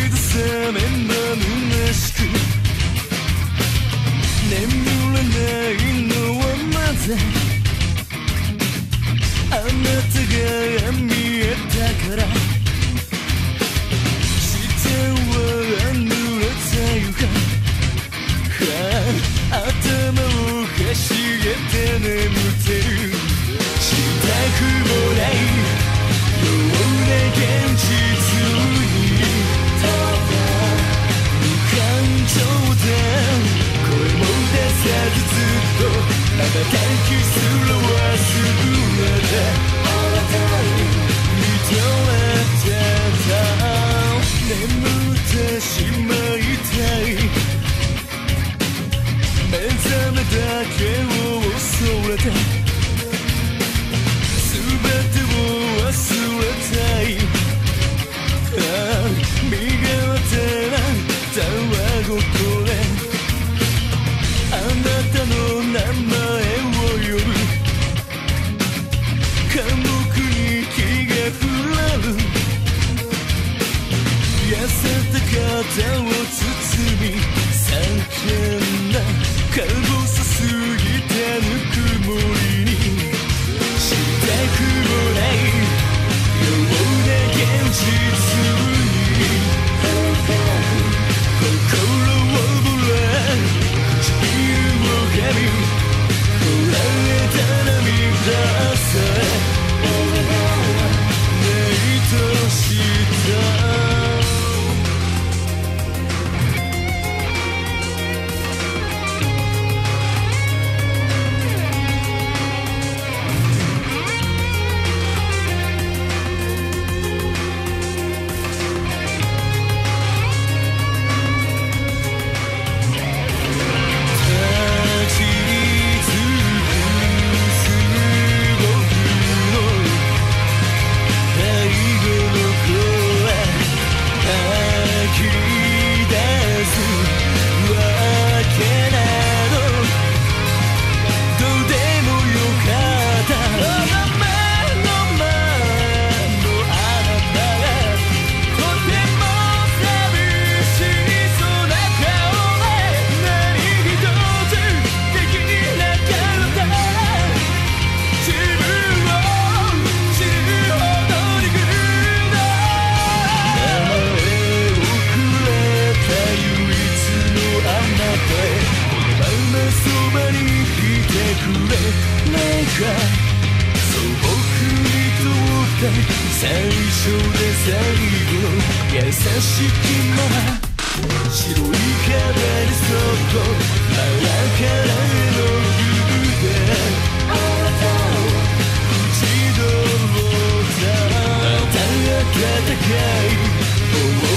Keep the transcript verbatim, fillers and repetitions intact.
出さめま虚しく眠れないのはまだあなたが見えたから下は濡れた床頭をかしげて眠ってるしたくもないような現実に無感情で声も出さずずっとまばたきすら忘れてあなたに認めてた眠ってしまいたい目覚めだけを恐れて全てを忘れたいああ身勝手なたわごとであなたの名前を呼ぶ寡黙に気が触れる痩せた肩を包み叫んだか細すぎたぬくもりにしたくもないような現実に心をぶれ唇を噛みこらえた涙さえ目とした最初で最後の優しきまま白い壁にそっとマラからの指であなたを打ち取ったまた温かい